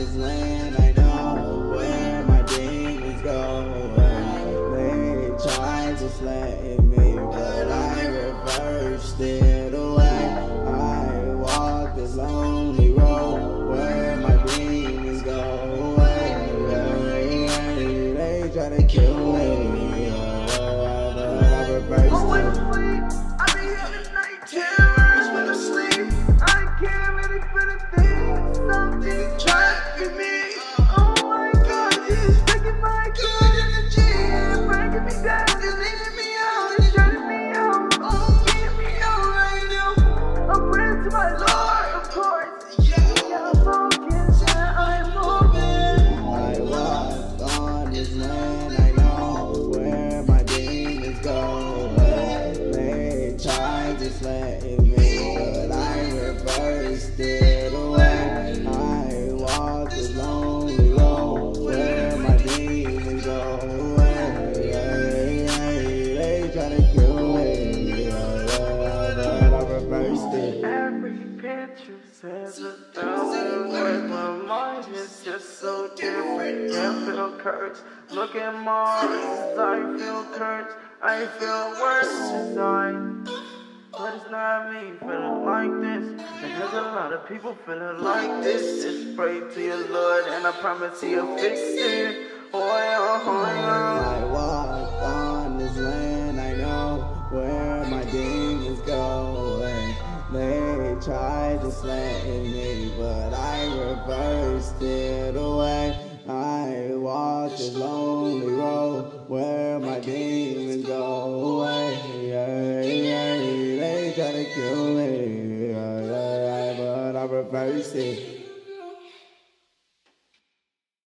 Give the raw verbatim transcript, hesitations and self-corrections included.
this land, I know where my demons go. They tried to slay me, but I reversed it away. I walk this lonely road where my demons go away. They try to kill me, but I reversed it. I be having night terrors when I sleep. I can't really feel a thing. Something trapping me. Oh my God, it's taking my good energy and breaking me down, just leaving me out and shutting me out. Oh, getting me out right now. I'm praying to my Lord, of course. Yeah, I'm focused and I'm moving. I walk on this land, I know where my demons go. They tried to slay me, but I reversed it away. I walk this lonely road where my demons go away. They try to kill me, but I reversed it. Every picture says a thousand words. My mind is just so different. I feel cursed. Look at Mars. I feel cursed. I feel worse inside. But it's not me feeling like this. There's a lot of people feeling like this. Just pray to your Lord and I promise He'll fix it. Oh yeah, oh yeah. I walk on this land, I know where my demons go. And they tried to slay me, but I reversed it away. I walk this lonely road where my demons go away. They try to kill me, but I reversed it.